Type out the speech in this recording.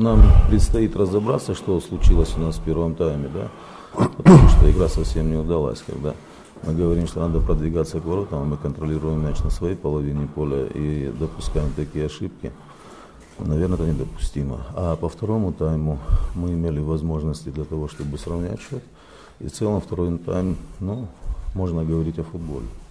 нам предстоит разобраться, что случилось у нас в первом тайме, да, потому что игра совсем не удалась, когда мы говорим, что надо продвигаться к воротам, а мы контролируем мяч на своей половине поля и допускаем такие ошибки. Наверное, это недопустимо. А по второму тайму мы имели возможности для того, чтобы сравнять счет. И в целом второй тайм, можно говорить о футболе.